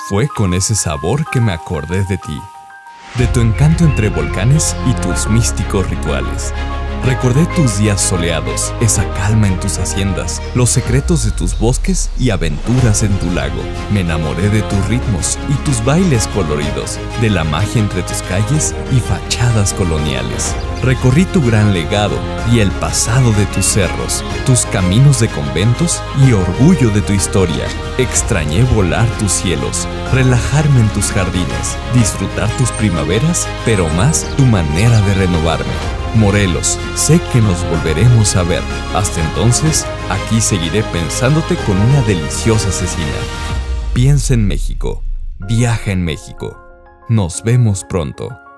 Fue con ese sabor que me acordé de ti, de tu encanto entre volcanes y tus místicos rituales. Recordé tus días soleados, esa calma en tus haciendas, los secretos de tus bosques y aventuras en tu lago. Me enamoré de tus ritmos y tus bailes coloridos, de la magia entre tus calles y fachadas coloniales. Recorrí tu gran legado y el pasado de tus cerros, tus caminos de conventos y orgullo de tu historia. Extrañé volar tus cielos, relajarme en tus jardines, disfrutar tus primaveras, pero más tu manera de renovarme. Morelos, sé que nos volveremos a ver. Hasta entonces, aquí seguiré pensándote con una deliciosa cecina. Piensa en México, viaja en México. Nos vemos pronto.